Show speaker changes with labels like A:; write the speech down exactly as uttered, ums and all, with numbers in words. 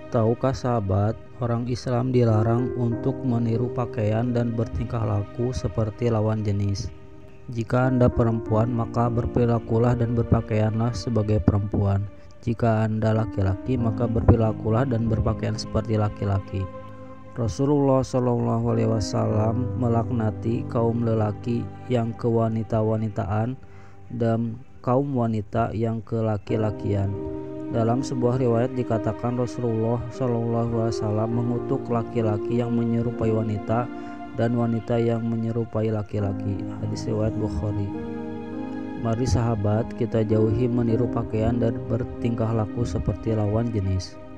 A: Tahukah sahabat, orang Islam dilarang untuk meniru pakaian dan bertingkah laku seperti lawan jenis. Jika Anda perempuan, maka berperilakulah dan berpakaianlah sebagai perempuan. Jika Anda laki-laki, maka berperilakulah dan berpakaian seperti laki-laki. Rasulullah shallallahu alaihi wasallam melaknati kaum lelaki yang kewanita-wanitaan dan kaum wanita yang kelaki-lakian. Dalam sebuah riwayat dikatakan Rasulullah shallallahu alaihi wasallam mengutuk laki-laki yang menyerupai wanita dan wanita yang menyerupai laki-laki. Hadis riwayat Bukhari. Mari sahabat, kita jauhi meniru pakaian dan bertingkah laku seperti lawan jenis.